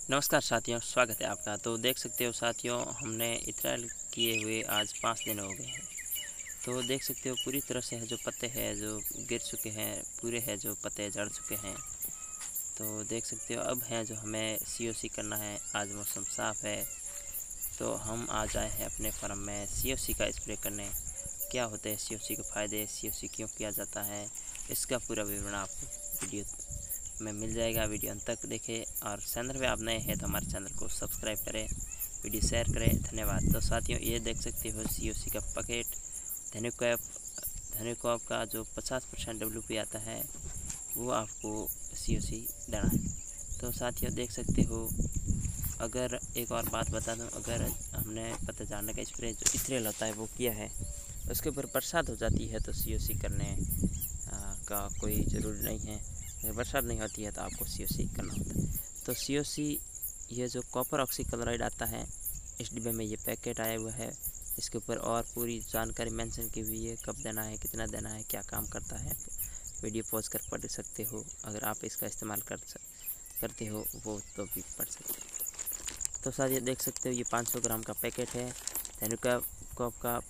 नमस्कार साथियों, स्वागत है आपका। तो देख सकते हो साथियों, हमने इत्र किए हुए आज 5 दिन हो गए हैं। तो देख सकते हो पूरी तरह से है जो पत्ते हैं जो गिर चुके हैं, पूरे है जो पत्ते झड़ चुके हैं। तो देख सकते हो अब है जो हमें सीओसी करना है। आज मौसम साफ़ है तो हम आज आए हैं अपने फार्म में सीओसी का स्प्रे करने। क्या होते हैं सीओसी के फ़ायदे, सीओसी क्यों किया जाता है, इसका पूरा विवरण आपको वीडियो में मिल जाएगा। वीडियो अंत तक देखें और चैनल पे आप नए हैं तो हमारे चैनल को सब्सक्राइब करें, वीडियो शेयर करें। धन्यवाद। तो साथियों, ये देख सकते हो सीओसी का पैकेट धन्यकॉप का जो 50% WP आता है वो आपको सीओसी देना है। तो साथियों देख सकते हो, अगर एक और बात बता दूं, अगर हमने पत्ते झाड़ने का स्प्रे जो इथ्रेल होता है वो किया है, उसके ऊपर बरसात हो जाती है तो सीओसी करने का कोई ज़रूरी नहीं है। अगर बरसात नहीं होती है तो आपको सीओसी करना होता है। तो सीओसी ये जो कॉपर ऑक्सीक्लोराइड आता है, इस डिब्बे में ये पैकेट आया हुआ है। इसके ऊपर और पूरी जानकारी मेंशन की हुई है, कब देना है, कितना देना है, क्या काम करता है। वीडियो पॉज कर पढ़ सकते हो। अगर आप इसका इस्तेमाल करते हो वो तो भी पढ़ सकते हो। तो साथ ये देख सकते हो, ये 500 ग्राम का पैकेट है धन्यकॉप का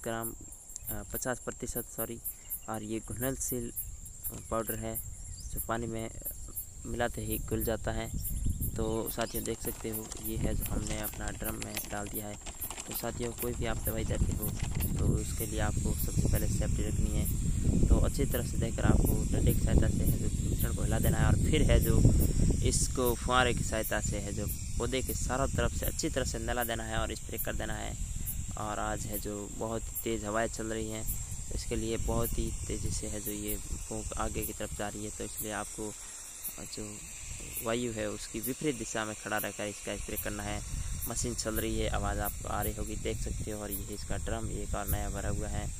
50% और ये घुलनशील पाउडर है जो पानी में मिलाते ही घुल जाता है। तो साथियों देख सकते हो, ये है जो हमने अपना ड्रम में डाल दिया है। तो साथियों, कोई भी आप दवाई देते हो तो उसके लिए आपको सबसे पहले सेफ्टी रखनी है। तो अच्छी तरह से देखकर आपको डंडे की सहायता से है जो मिश्रण को हिला देना है और फिर है जो इसको फुहारे की सहायता से है जो पौधे के चारों तरफ से अच्छी तरह से नला देना है और स्प्रे कर देना है। और आज है जो बहुत ही तेज़ हवाएं चल रही हैं, तो इसके लिए बहुत ही तेज़ी से है जो ये फूंक आगे की तरफ जा रही है। तो इसलिए आपको जो वायु है उसकी विपरीत दिशा में खड़ा रहकर इसका स्प्रे करना है। मशीन चल रही है, आवाज़ आपको आ रही होगी, देख सकते हो। और ये इसका ड्रम एक और नया भरा हुआ है।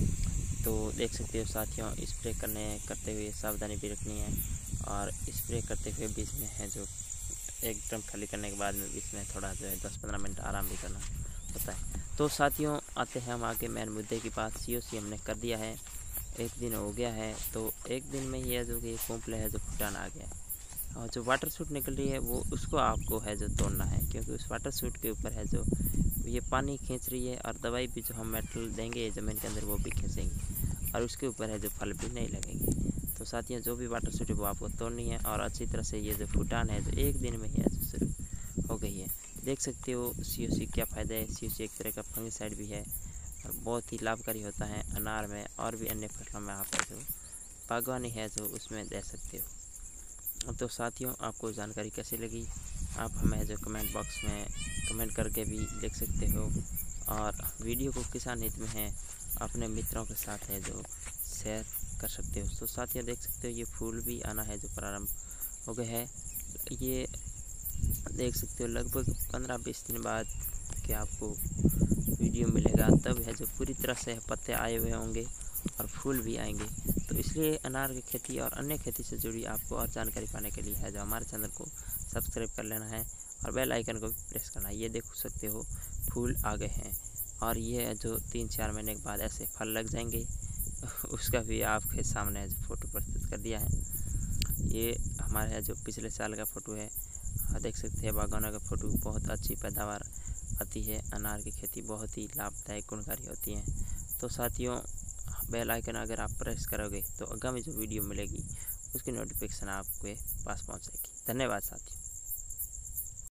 तो देख सकते हो साथियों, स्प्रे करते हुए सावधानी भी रखनी है। और स्प्रे करते हुए बीच में है जो एक ड्रम खाली करने के बाद में बीच में थोड़ा जो है 10-15 मिनट आराम भी करना होता है। तो साथियों, आते हैं हम आगे मेन मुद्दे की बात। सीओसी हमने कर दिया है, 1 दिन हो गया है। तो 1 दिन में ही है जो कि पोंपले है जो फुटान आ गया है और जो वाटर सूट निकल रही है वो उसको आपको है जो तोड़ना है, क्योंकि उस वाटर सूट के ऊपर है जो ये पानी खींच रही है और दवाई भी जो हम मेटल देंगे ज़मीन के अंदर वो भी खींचेंगे और उसके ऊपर है जो फल भी नहीं लगेंगे। तो साथियों, जो भी वाटर सूट है वो आपको तोड़नी है और अच्छी तरह से ये जो फुटान है जो 1 दिन में ही है जो शुरू हो गई है। देख सकते हो सीओसी क्या फ़ायदा है। सीओसी एक तरह का फंगिसाइड भी है और बहुत ही लाभकारी होता है। अनार में और भी अन्य फसलों में आप जो बागवानी है जो उसमें दे सकते हो। तो साथियों, आपको जानकारी कैसी लगी आप हमें जो कमेंट बॉक्स में कमेंट करके भी लिख सकते हो। और वीडियो को किसान हित में है अपने मित्रों के साथ है जो शेयर कर सकते हो। तो साथियों देख सकते हो, ये फूल भी आना है जो प्रारंभ हो गए है। ये देख सकते हो लगभग 15-20 दिन बाद के आपको वीडियो मिलेगा, तब है जो पूरी तरह से पत्ते आए हुए होंगे और फूल भी आएंगे। तो इसलिए अनार की खेती और अन्य खेती से जुड़ी आपको और जानकारी पाने के लिए है जो हमारे चैनल को सब्सक्राइब कर लेना है और बेल आइकन को भी प्रेस करना है। ये देख सकते हो फूल आ गए हैं और ये जो 3-4 महीने के बाद ऐसे फल लग जाएंगे उसका भी आपके सामने जो फ़ोटो प्रस्तुत कर दिया है। ये हमारे जो पिछले साल का फ़ोटो है, देख सकते हैं बागवानों का फ़ोटो। बहुत अच्छी पैदावार आती है, अनार की खेती बहुत ही लाभदायक गुणकारी होती है। तो साथियों, बेल आइकन अगर आप प्रेस करोगे तो आगामी जो वीडियो मिलेगी उसकी नोटिफिकेशन आपके पास पहुंच जाएगी। धन्यवाद साथियों।